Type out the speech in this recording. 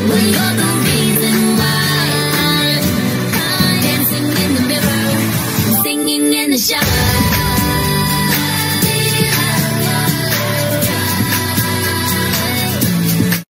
Well, you're the reason why I'm dancing in the mirror, singing in the shower.